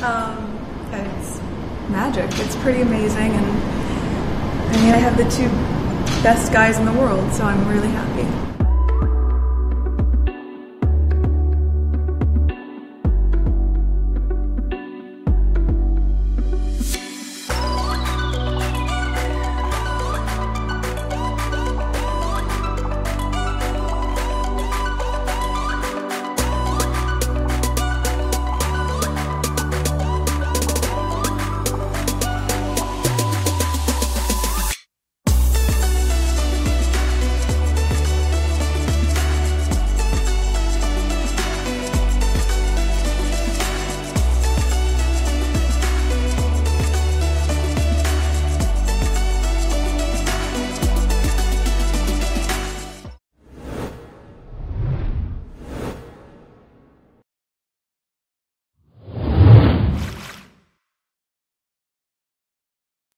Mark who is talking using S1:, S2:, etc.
S1: It's magic. It's pretty amazing, and I mean, I have the two best guys in the world, so I'm really happy.